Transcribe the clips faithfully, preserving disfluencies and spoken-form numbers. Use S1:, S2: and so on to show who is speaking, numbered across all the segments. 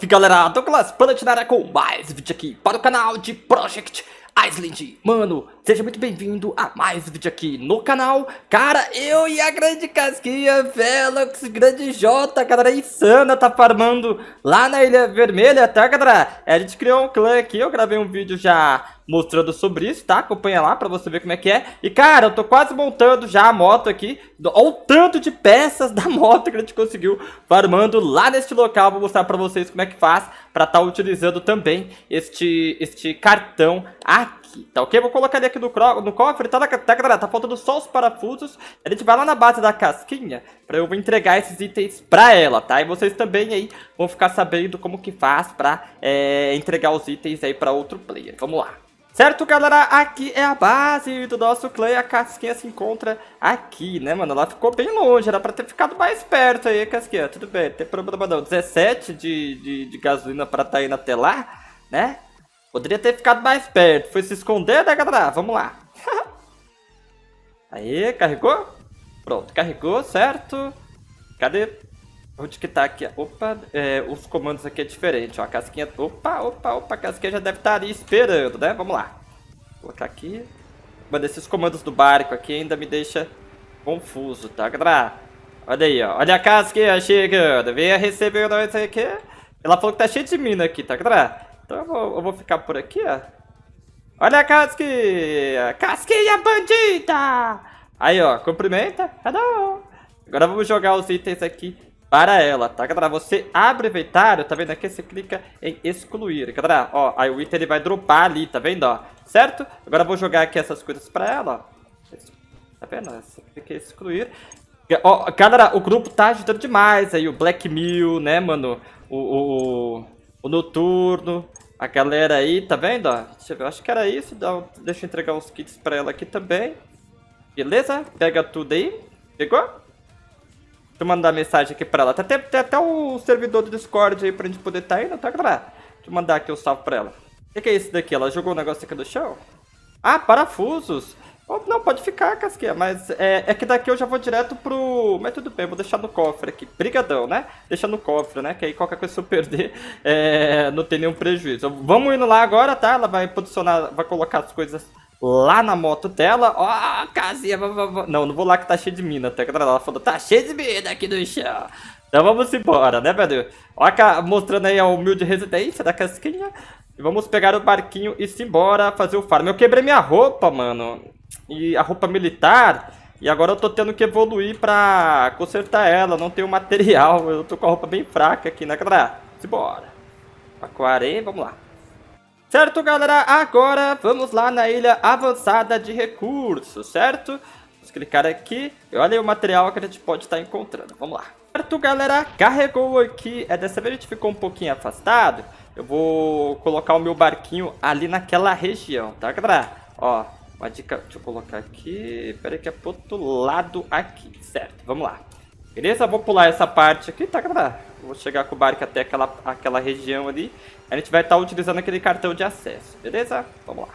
S1: Salve galera, Douglas Planet na área com mais vídeo aqui para o canal de Project Island. Mano, seja muito bem-vindo a mais vídeo aqui no canal. Cara, eu e a grande casquinha, Velox, grande J, galera, insana, tá farmando lá na Ilha Vermelha, tá galera? É, a gente criou um clã aqui, eu gravei um vídeo já mostrando sobre isso, tá? Acompanha lá pra você ver como é que é. E cara, eu tô quase montando já a moto aqui. Olha o tanto de peças da moto que a gente conseguiu farmando lá neste local. Vou mostrar pra vocês como é que faz pra estar utilizando também este, este cartão aqui, tá ok? Vou colocar ele aqui no, no cofre, tá, tá galera? Tá faltando só os parafusos. A gente vai lá na base da casquinha pra eu entregar esses itens pra ela, tá? E vocês também aí vão ficar sabendo como que faz pra é, entregar os itens aí pra outro player. Vamos lá. Certo, galera? Aqui é a base do nosso clã e a casquinha se encontra aqui, né, mano? Ela ficou bem longe, era pra ter ficado mais perto aí, casquinha. Tudo bem, não tem problema não. dezessete de, de, de gasolina pra tá indo até lá, né? Poderia ter ficado mais perto. Foi se esconder, né, galera? Vamos lá. Aí, carregou? Pronto, carregou, certo? Cadê? Onde que tá aqui? Opa, é, os comandos aqui é diferente, ó, a casquinha... Opa, opa, opa, a casquinha já deve estar ali esperando, né? Vamos lá. Vou colocar aqui. Mano, esses comandos do barco aqui ainda me deixa confuso, tá, galera? Olha aí, ó. Olha a casquinha chegando. Venha receber nós aqui. Ela falou que tá cheio de mina aqui, tá, galera? Então eu vou, eu vou ficar por aqui, ó. Olha a casquinha. Casquinha bandida! Aí, ó, cumprimenta. Hello. Agora vamos jogar os itens aqui para ela, tá, galera? Você abre o inventário, tá vendo aqui? Você clica em excluir, galera. Ó, aí o item ele vai dropar ali, tá vendo, ó? Certo? Agora eu vou jogar aqui essas coisas para ela, ó. Tá vendo? Você clica em excluir. Ó, galera, o grupo tá ajudando demais aí. O Black Mill, né, mano? O, o, o Noturno. A galera aí, tá vendo, ó? Deixa eu ver, acho que era isso. Deixa eu entregar os kits para ela aqui também. Beleza? Pega tudo aí. Pegou? Deixa eu mandar mensagem aqui pra ela. Tem até, tem até o servidor do Discord aí pra gente poder estar indo, tá, galera? Deixa eu mandar aqui o salve pra ela. O que, que é isso daqui? Ela jogou um negócio aqui do chão? Ah, parafusos. Oh, não, pode ficar, casquinha, mas é, é que daqui eu já vou direto pro... Mas tudo bem, vou deixar no cofre aqui. Brigadão, né? Deixa no cofre, né? Que aí qualquer coisa se eu perder, é, não tem nenhum prejuízo. Vamos indo lá agora, tá? Ela vai posicionar, vai colocar as coisas lá na moto dela. Ó, oh, casinha. Não, não vou lá que tá cheio de mina, tá? Ela falou, tá cheio de mina aqui no chão. Então vamos embora, né, velho? Olha, mostrando aí a humilde residência da casquinha. E vamos pegar o barquinho e se embora fazer o farm. Eu quebrei minha roupa, mano. E a roupa militar. E agora eu tô tendo que evoluir pra consertar ela. Não tenho material. Eu tô com a roupa bem fraca aqui, né, galera? Se embora. Aquarei, vamos lá. Certo, galera? Agora vamos lá na ilha avançada de recursos, certo? Vamos clicar aqui. E olha aí o material que a gente pode estar encontrando. Vamos lá. Certo, galera? Carregou aqui. É, dessa vez a gente ficou um pouquinho afastado. Eu vou colocar o meu barquinho ali naquela região, tá, galera? Ó, uma dica. Deixa eu colocar aqui. Pera aí que é pro outro lado aqui, certo? Vamos lá. Beleza? Vou pular essa parte aqui, tá, galera? Vou chegar com o barco até aquela, aquela região ali. A gente vai estar utilizando aquele cartão de acesso, beleza? Vamos lá.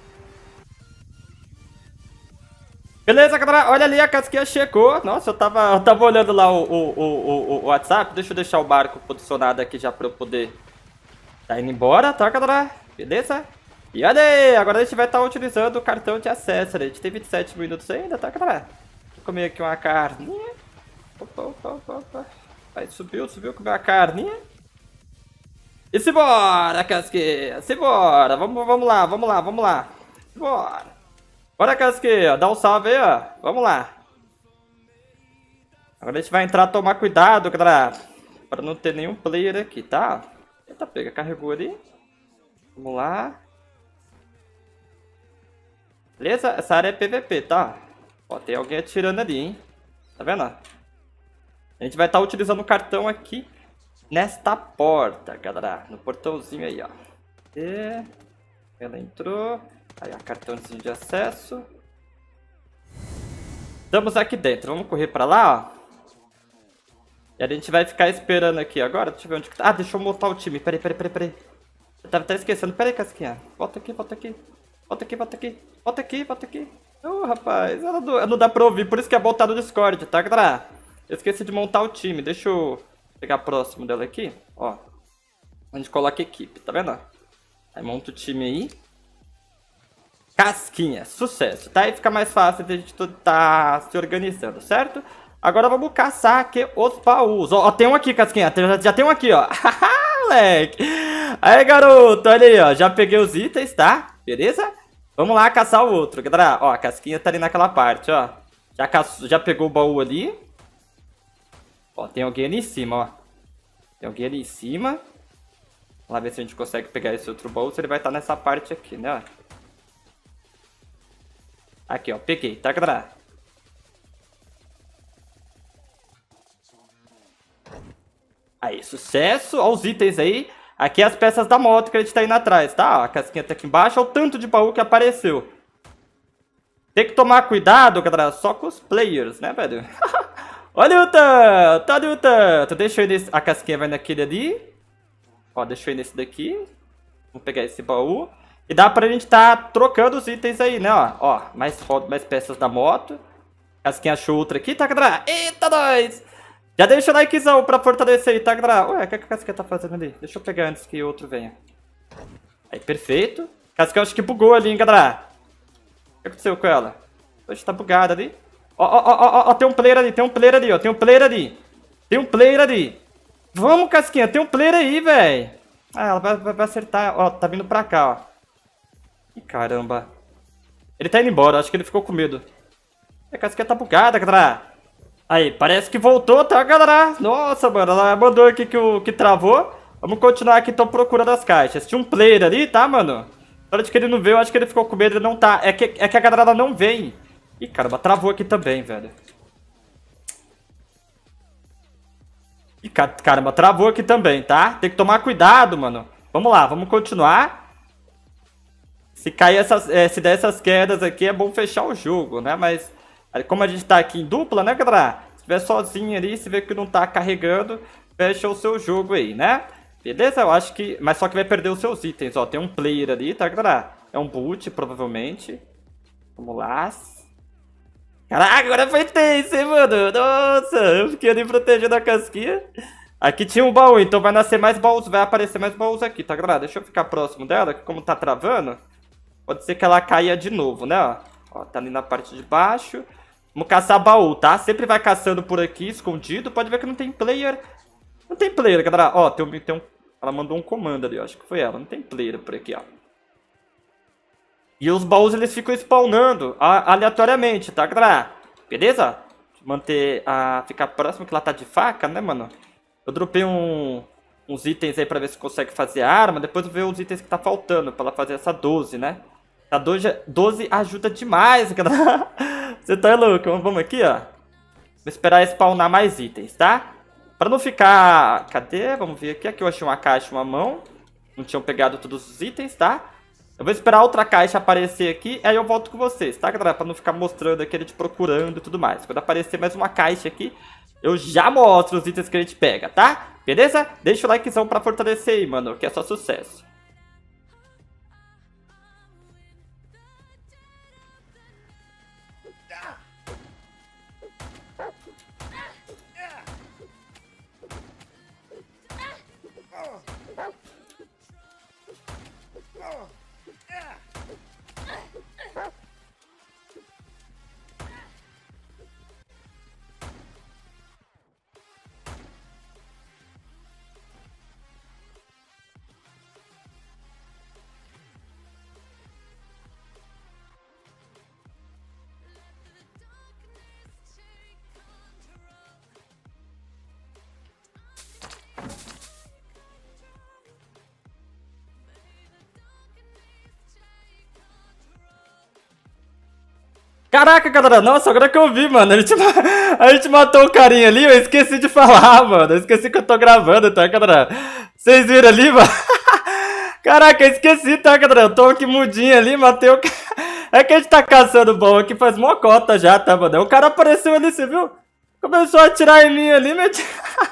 S1: Beleza, galera? Olha ali, a casquinha chegou. Nossa, eu tava, eu tava olhando lá o, o, o, o WhatsApp. Deixa eu deixar o barco posicionado aqui já pra eu poder tá indo embora, tá, galera? Beleza? E olha aí, agora a gente vai estar utilizando o cartão de acesso. A gente tem vinte e sete minutos ainda, tá, galera? Vou comer aqui uma carninha. Opa, opa, opa, opa. Aí subiu, subiu, comeu a carninha. E simbora, casquinha, simbora. Vamos, vamos lá, vamos lá, vamos lá. Simbora. Bora, casquinha, dá um salve aí, ó. Vamos lá. Agora a gente vai entrar, tomar cuidado, galera. Pra não ter nenhum player aqui, tá? Eita, pega, carregou ali. Vamos lá. Beleza? Essa área é P V P, tá? Ó, tem alguém atirando ali, hein? Tá vendo? A gente vai estar utilizando o cartão aqui nesta porta, galera. No portãozinho aí, ó. E ela entrou. Aí, ó, cartãozinho de acesso. Estamos aqui dentro. Vamos correr pra lá, ó. E a gente vai ficar esperando aqui agora. Deixa eu ver onde que tá. Ah, deixa eu montar o time. Peraí, peraí, peraí, peraí. Eu tava até esquecendo. Peraí, casquinha. Volta aqui, volta aqui. Volta aqui, volta aqui. Volta aqui, volta aqui. Ô, oh, rapaz. Ela não, não dá pra ouvir. Por isso que é bom estar no Discord, tá, galera? Eu esqueci de montar o time. Deixa eu chegar próximo dela aqui. Ó. A gente coloca equipe, tá vendo? Aí monta o time aí. Casquinha, sucesso, tá? Aí fica mais fácil de a gente tá se organizando, certo? Agora vamos caçar aqui os baús. Ó, ó, tem um aqui, Casquinha. Tem, já, já tem um aqui, ó. Moleque. Aí, garoto, olha aí, ó. Já peguei os itens, tá? Beleza? Vamos lá caçar o outro, galera. Ó, a Casquinha tá ali naquela parte, ó. Já, caçou, já pegou o baú ali. Ó, tem alguém ali em cima, ó. Tem alguém ali em cima. Vamos lá ver se a gente consegue pegar esse outro baú. Se ele vai estar nessa parte aqui, né, ó. Aqui, ó, peguei, tá, galera? Aí, sucesso. Olha os itens aí. Aqui é as peças da moto que a gente tá indo atrás, tá? Ó, a casquinha tá aqui embaixo. Olha o tanto de baú que apareceu. Tem que tomar cuidado, galera, só com os players, né, velho? Olha o tanto, olha o tanto. Deixa eu ir nesse... A casquinha vai naquele ali. Ó, deixa eu ir nesse daqui. Vamos pegar esse baú. E dá pra gente tá trocando os itens aí, né, ó. Ó, mais, mais peças da moto. Casquinha achou outra aqui, tá, galera? Eita, nós! Já deixa o likezão pra fortalecer aí, tá, galera? Ué, o que a Casquinha tá fazendo ali? Deixa eu pegar antes que outro venha. Aí, perfeito. Casquinha acho que bugou ali, hein, galera? O que aconteceu com ela? Hoje tá bugada ali. Ó, ó, ó, ó, ó, tem um player ali, tem um player ali, ó. Tem um player ali. Tem um player ali. Vamos, Casquinha, tem um player aí, velho. Ah, ela vai, vai, vai acertar. Ó, tá vindo pra cá, ó. Ih, caramba. Ele tá indo embora, acho que ele ficou com medo. A Casquinha tá bugada, galera. Aí, parece que voltou, tá, galera? Nossa, mano, ela mandou aqui que, o, que travou. Vamos continuar aqui, então, procurando as caixas. Tinha um player ali, tá, mano? Na hora de que ele não veio, eu acho que ele ficou com medo, ele não tá. É que, é que a galera ela não vem. Ih, caramba, travou aqui também, velho. Ih, caramba, travou aqui também, tá? Tem que tomar cuidado, mano. Vamos lá, vamos continuar. Se cair essas, é, se der essas quedas aqui, é bom fechar o jogo, né? Mas, como a gente tá aqui em dupla, né, galera? Se tiver sozinho ali, se vê que não tá carregando, fecha o seu jogo aí, né? Beleza? Eu acho que... Mas só que vai perder os seus itens, ó. Tem um player ali, tá, galera? É um boot, provavelmente. Vamos lá. Caraca, agora foi tenso, hein, mano? Nossa, eu fiquei ali protegendo a casquinha. Aqui tinha um baú, então vai nascer mais baús, vai aparecer mais baús aqui, tá, galera? Deixa eu ficar próximo dela, que como tá travando, pode ser que ela caia de novo, né, ó. Ó, tá ali na parte de baixo. Vamos caçar baú, tá? Sempre vai caçando por aqui, escondido. Pode ver que não tem player. Não tem player, galera. Ó, tem um, tem um... Ela mandou um comando ali, ó. Acho que foi ela. Não tem player por aqui, ó. E os baús, eles ficam spawnando aleatoriamente, tá, galera? Beleza? Manter a... Ficar próximo, que ela tá de faca, né, mano? Eu dropei um... uns itens aí pra ver se consegue fazer arma. Depois eu ver os itens que tá faltando pra ela fazer essa doze, né? A doze, doze ajuda demais, galera. Você tá louco? Vamos aqui, ó. Vou esperar spawnar mais itens, tá? Pra não ficar... Cadê? Vamos ver aqui. Aqui eu achei uma caixa, uma mão. Não tinham pegado todos os itens, tá? Eu vou esperar outra caixa aparecer aqui. Aí eu volto com vocês, tá, galera? Pra não ficar mostrando aqui, a gente procurando e tudo mais. Quando aparecer mais uma caixa aqui, eu já mostro os itens que a gente pega, tá? Beleza? Deixa o likezão pra fortalecer aí, mano. Que é só sucesso. Caraca, galera, nossa, agora que eu vi, mano, a gente, a gente matou o carinha ali, eu esqueci de falar, mano, eu esqueci que eu tô gravando, tá, galera? Vocês viram ali, mano? Caraca, eu esqueci, tá, galera? Eu tô aqui mudinho ali, matei o cara. É que a gente tá caçando bom aqui faz mó cota já, tá, mano? O cara apareceu ali, você viu? Começou a atirar em mim ali, meu...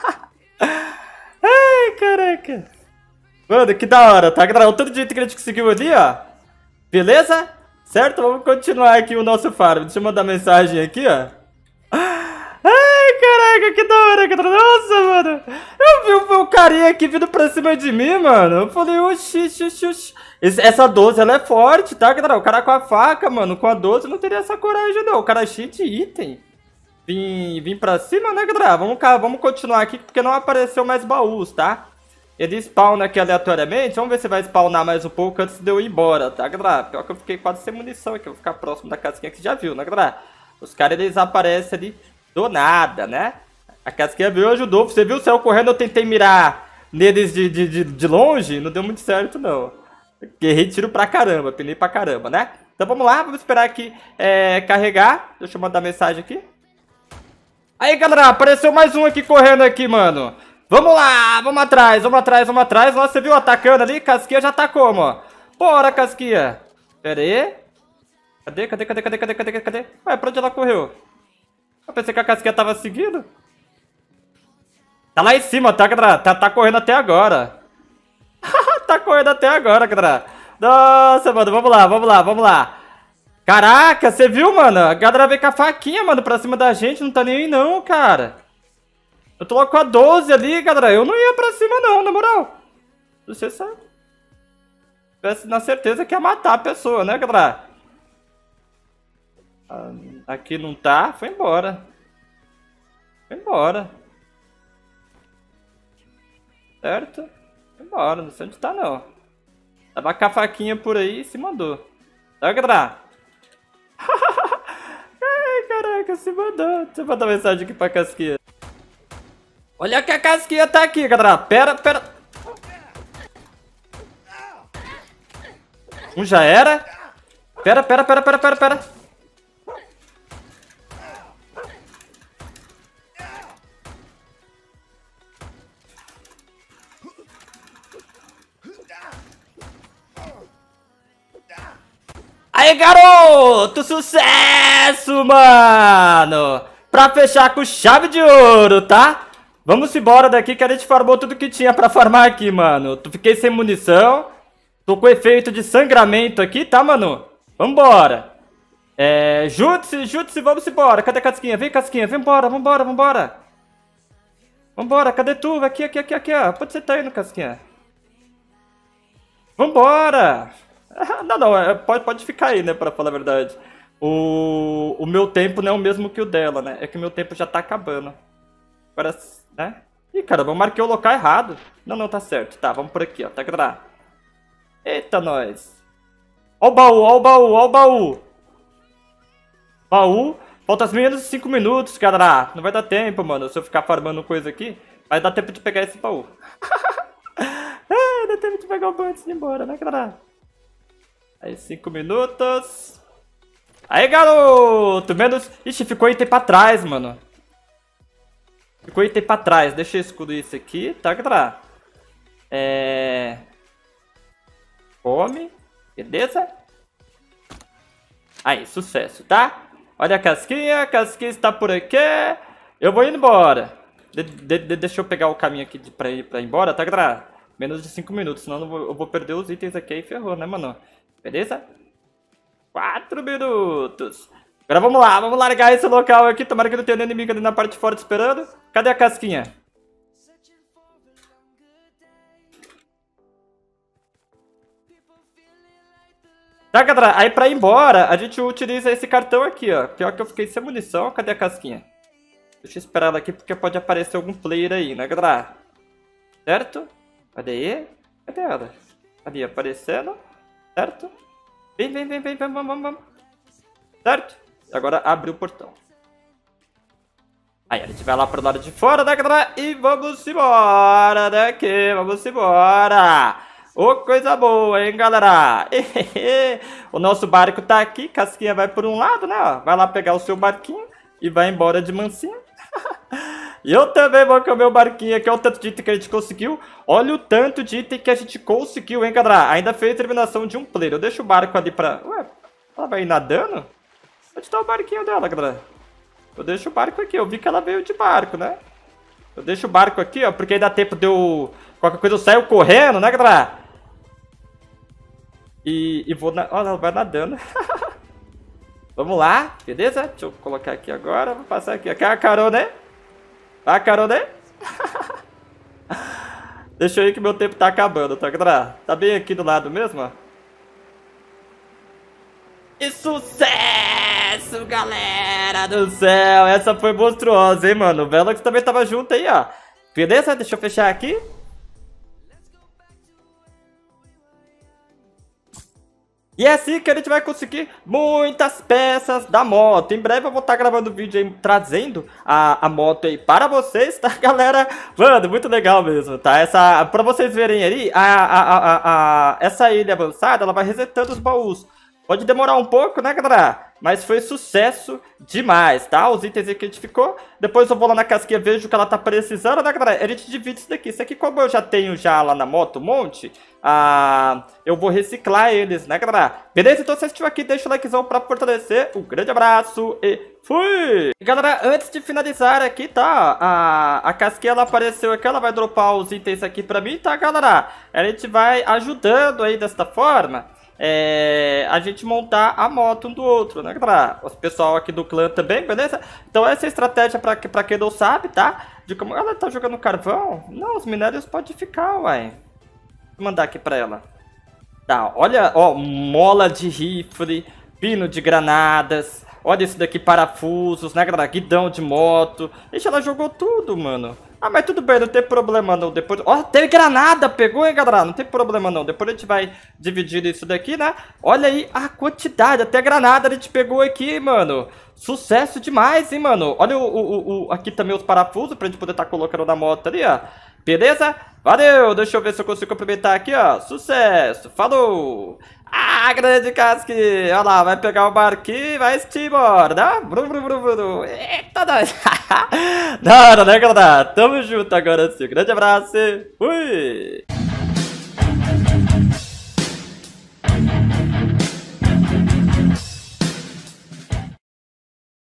S1: Ai, caraca. Mano, que da hora, tá, galera? O tanto de jeito que a gente conseguiu ali, ó. Beleza? Certo? Vamos continuar aqui o nosso farm. Deixa eu mandar mensagem aqui, ó. Ai, caraca, que da hora, cara. Nossa, mano. Eu vi o meu carinha aqui vindo pra cima de mim, mano. Eu falei, oxi, oxi, oxi, oxi. Esse- Essa doze, ela é forte, tá, galera? O cara com a faca, mano, com a doze não teria essa coragem, não. O cara é cheio de item. Vim, vim pra cima, né, galera? Vamos, cá, vamos continuar aqui, porque não apareceu mais baús, tá? Ele spawna aqui aleatoriamente. Vamos ver se vai spawnar mais um pouco antes de eu ir embora, tá, galera? Pior que eu fiquei quase sem munição aqui. Eu vou ficar próximo da casquinha que já viu, né, galera? Os caras, eles aparecem ali do nada, né? A casquinha veio e ajudou. Você viu? Saiu correndo, eu tentei mirar neles de, de, de, de longe. Não deu muito certo, não. Errei tiro pra caramba, penei pra caramba, né? Então vamos lá, vamos esperar aqui é, carregar. Deixa eu mandar mensagem aqui. Aí, galera, apareceu mais um aqui correndo aqui, mano. Vamos lá, vamos atrás, vamos atrás, vamos atrás. Nossa, você viu atacando ali? Casquinha já tá como, ó. Bora, Casquinha. Pera aí. Cadê, cadê, cadê, cadê, cadê, cadê, cadê? Ué, pra onde ela correu? Eu pensei que a Casquinha tava seguindo. Tá lá em cima, tá, galera? Tá, tá correndo até agora. Tá correndo até agora, galera. Nossa, mano, vamos lá, vamos lá, vamos lá. Caraca, você viu, mano? A galera veio com a faquinha, mano, pra cima da gente. Não tá nem aí, não, cara. Eu tô logo com a doze ali, galera. Eu não ia pra cima, não, na moral. Você sabe. Tivesse na certeza que ia matar a pessoa, né, galera? Ah, aqui não tá. Foi embora. Foi embora. Certo? Foi embora. Não sei onde tá, não. Tava com a faquinha por aí e se mandou. Tá, galera? Ai, caraca, se mandou. Deixa eu mandar mensagem aqui pra Casquinha. Olha que a Casquinha tá aqui, galera. Pera, pera. Um já era. Pera, pera, pera, pera, pera, pera. Aí, garoto! Sucesso, mano! Pra fechar com chave de ouro, tá? Vamos embora daqui que a gente farmou tudo que tinha pra farmar aqui, mano. Tu fiquei sem munição. Tô com efeito de sangramento aqui, tá, mano? Vambora. É... Jutsu, Jutsu, vamos embora. Cadê a Casquinha? Vem, Casquinha. Vambora, vambora, vambora. Vambora, cadê tu? Aqui, aqui, aqui, aqui, ó. Onde você tá indo, Casquinha? Vambora! Não, não, pode, pode ficar aí, né, pra falar a verdade. O, o meu tempo não é o mesmo que o dela, né? É que o meu tempo já tá acabando. Agora, né? Ih, caramba, eu marquei o local errado. Não, não, tá certo. Tá, vamos por aqui, ó. Tá, galera. Eita, nós. Ó o baú, ó o baú, ó o baú. Baú. Falta menos de cinco minutos, galera. Não vai dar tempo, mano. Se eu ficar farmando coisa aqui, vai dar tempo de pegar esse baú. Ah, dá tempo de pegar o baú antes de ir embora, né, galera? Aí, cinco minutos. Aí, garoto! Menos... Ixi, ficou item pra trás, mano. Ficou item pra trás. Deixa eu excluir isso aqui, tá, galera? É... Come. Beleza? Aí, sucesso, tá? Olha a Casquinha. A Casquinha está por aqui. Eu vou indo embora. De de de deixa eu pegar o caminho aqui de, pra, ir, pra ir embora, tá, galera? Menos de cinco minutos, senão eu vou, eu vou perder os itens aqui e ferrou, né, mano? Beleza? quatro minutos. Agora vamos lá, vamos largar esse local aqui. Tomara que não tenha nenhum inimigo ali na parte de fora esperando. Cadê a Casquinha? Tá, galera? Aí pra ir embora, a gente utiliza esse cartão aqui, ó. Pior que eu fiquei sem munição. Cadê a Casquinha? Deixa eu esperar ela aqui porque pode aparecer algum player aí, né, galera? Certo? Cadê aí? Cadê ela? Ali, aparecendo. Certo? Vem, vem, vem, vem, vamos, vamos, vamos. Certo? Agora abre o portão. Aí a gente vai lá pro lado de fora, né, galera? E vamos embora daqui, vamos embora. Ô, coisa boa, hein, galera? O nosso barco tá aqui, Casquinha vai por um lado, né, ó. Vai lá pegar o seu barquinho e vai embora de mansinho. E eu também vou com o meu barquinho aqui. Olha o tanto de item que a gente conseguiu. Olha o tanto de item que a gente conseguiu, hein, galera? Ainda fez a terminação de um player. Eu deixo o barco ali pra... Ué, ela vai ir nadando? Onde tá o barquinho dela, galera? Eu deixo o barco aqui. Eu vi que ela veio de barco, né? Eu deixo o barco aqui, ó, porque aí dá tempo de eu... Qualquer coisa eu saio correndo, né, galera? E, e vou... Na... Olha, ela vai nadando. Vamos lá, beleza? Deixa eu colocar aqui agora. Vou passar aqui. Aqui é a carona, né? Vai, carona aí. Deixa eu ir que meu tempo tá acabando, tá, galera? Tá bem aqui do lado mesmo, ó. E sucesso, galera do céu. Essa foi monstruosa, hein, mano. O Velox também tava junto aí, ó. Beleza? Deixa eu fechar aqui. E é assim que a gente vai conseguir muitas peças da moto. Em breve eu vou estar gravando vídeo aí, trazendo a, a moto aí para vocês, tá, galera? Mano, muito legal mesmo, tá? Essa, pra vocês verem ali, a, a, a, a, essa ilha avançada, ela vai resetando os baús. Pode demorar um pouco, né, galera? Mas foi sucesso demais, tá? Os itens aí que a gente ficou. Depois eu vou lá na casquinha, vejo o que ela tá precisando, né, galera? A gente divide isso daqui. Isso aqui, como eu já tenho já lá na moto um monte, ah, eu vou reciclar eles, né, galera? Beleza? Então, se você assistiu aqui, deixa o likezão pra fortalecer. Um grande abraço e fui! Galera, antes de finalizar aqui, tá? A, a casquinha, ela apareceu aqui, ela vai dropar os itens aqui pra mim, tá, galera? A gente vai ajudando aí desta forma. É, a gente montar a moto um do outro, né, galera? O pessoal aqui do clã também, beleza? Então essa é a estratégia pra, pra quem não sabe, tá? De como ela tá jogando carvão. Não, os minérios podem ficar, uai. Vou mandar aqui pra ela. Tá, olha, ó, mola de rifle, pino de granadas. Olha isso daqui, parafusos, né, galera? Guidão de moto. Ixi, ela jogou tudo, mano. Ah, mas tudo bem, não tem problema não. Depois... Ó, tem granada, pegou, hein, galera? Não tem problema não. Depois a gente vai dividir isso daqui, né? Olha aí a quantidade. Até granada a gente pegou aqui, mano. Sucesso demais, hein, mano? Olha o, o, o, aqui também os parafusos pra gente poder estar tá colocando na moto ali, ó. Beleza? Valeu! Deixa eu ver se eu consigo complementar aqui, ó. Sucesso! Falou! Ah, grande casque! Olha lá, vai pegar o barquinho e vai embora, né? Brum, brum, brum, brum. Eita, nós! Da hora, né, galera? Tamo junto agora sim. Grande abraço e fui!